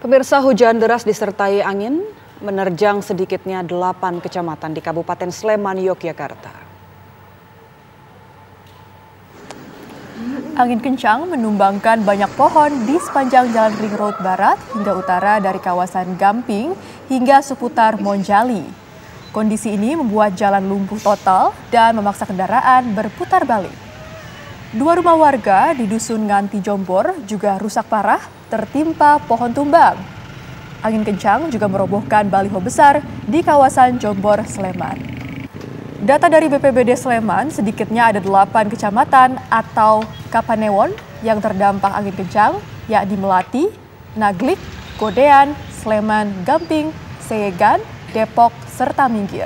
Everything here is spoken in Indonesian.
Pemirsa, hujan deras disertai angin menerjang sedikitnya 8 kecamatan di Kabupaten Sleman, Yogyakarta. Angin kencang menumbangkan banyak pohon di sepanjang Jalan Ring Road Barat hingga utara dari kawasan Gamping hingga seputar Monjali. Kondisi ini membuat jalan lumpuh total dan memaksa kendaraan berputar balik. 2 rumah warga di Dusun Nganti Jombor juga rusak parah tertimpa pohon tumbang. Angin kencang juga merobohkan baliho besar di kawasan Jombor, Sleman. Data dari BPBD Sleman, sedikitnya ada 8 kecamatan atau Kapanewon yang terdampak angin kencang, yakni Melati, Naglik, Godean, Sleman, Gamping, Seyegan, Depok, serta Minggir.